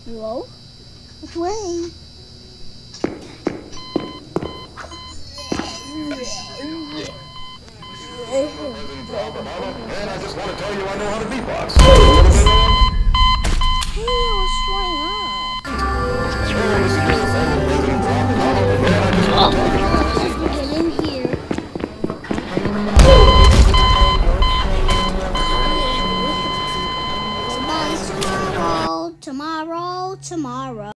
Hello? Which way? And I just want to tell you I know how to beatbox.